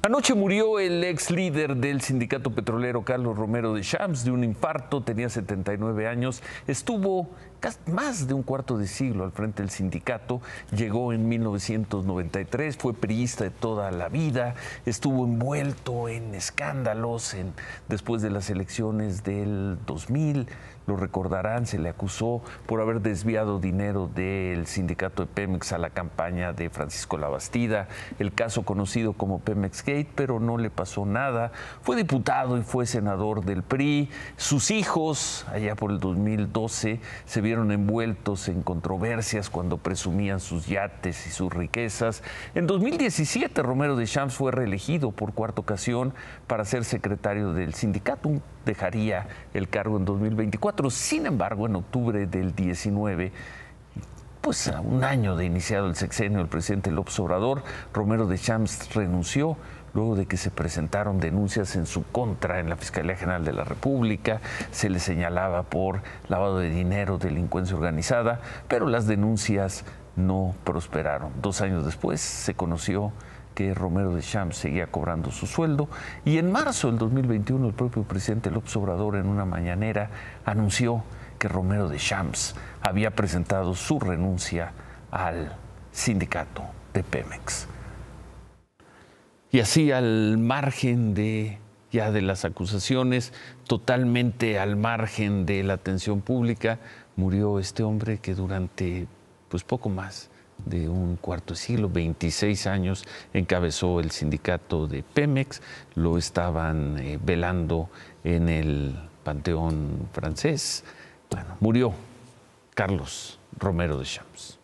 Anoche murió el ex líder del sindicato petrolero Carlos Romero de Champs de un infarto, tenía 79 años, estuvo más de un cuarto de siglo al frente del sindicato, llegó en 1993, fue priista de toda la vida, estuvo envuelto en escándalos después de las elecciones del 2000, lo recordarán, se le acusó por haber desviado dinero del sindicato de Pemex a la campaña de Francisco Labastida, el caso conocido como Pemex Gate, pero no le pasó nada. Fue diputado y fue senador del PRI. Sus hijos, allá por el 2012, se vieron envueltos en controversias cuando presumían sus yates y sus riquezas. En 2017, Romero de Champs fue reelegido por cuarta ocasión para ser secretario del sindicato. Dejaría el cargo en 2024. Sin embargo, en octubre del 19, pues a un año de iniciado el sexenio del presidente López Obrador, Romero de Champs renunció luego de que se presentaron denuncias en su contra en la Fiscalía General de la República. Se le señalaba por lavado de dinero, delincuencia organizada, pero las denuncias no prosperaron. 2 años después se conoció que Romero de Champs seguía cobrando su sueldo y en marzo del 2021 el propio presidente López Obrador en una mañanera anunció que Romero de Champs había presentado su renuncia al sindicato de Pemex. Y así al margen de las acusaciones, totalmente al margen de la atención pública, murió este hombre que durante poco más de un cuarto de siglo, 26 años, encabezó el sindicato de Pemex, lo estaban velando en el Panteón francés. Bueno, murió Carlos Romero de Champs.